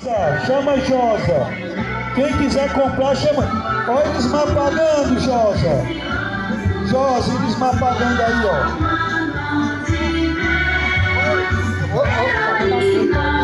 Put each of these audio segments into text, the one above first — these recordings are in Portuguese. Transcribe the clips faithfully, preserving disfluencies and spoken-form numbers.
Chama Josa. Quem quiser comprar, chama. Olha eles me apagando, Josa. Josa, eles me apagando aí, ó. Oh, oh.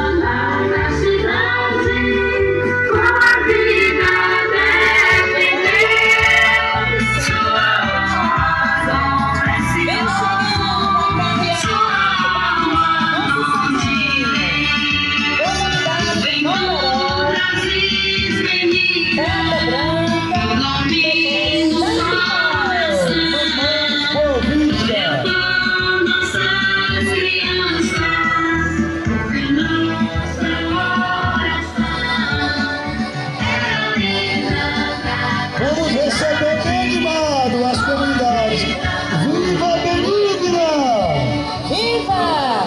Vamos receber bem animado as comunidades. Viva Benigna! Viva!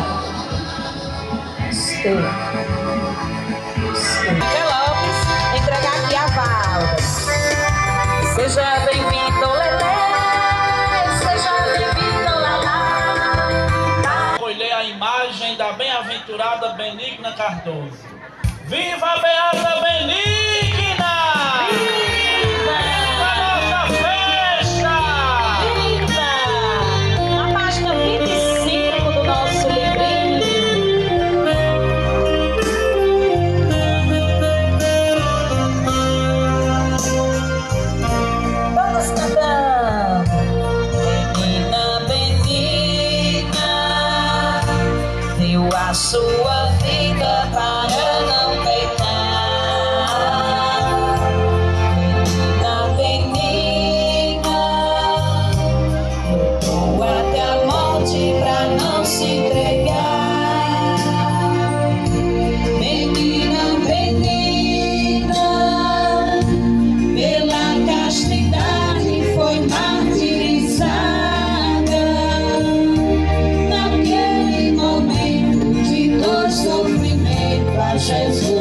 Mica Lopes, entregar aqui a Valda. Seja bem-vindo, Lelê. Seja bem-vindo, Lalá. Escolher a imagem da bem-aventurada Benigna Cardoso. Viva a Beata Benigna! Viva! Viva a nossa festa! Viva! Na página vinte e cinco do nosso livrinho. Vamos cantando. Benigna, Benigna, deu a sua vida para não pecar. Benigna, Benigna, lutou até a morte pra não se entregar. Benigna, Benigna, pela castidade foi martirizada. Naquele momento de dor, sofrimento, a Jesus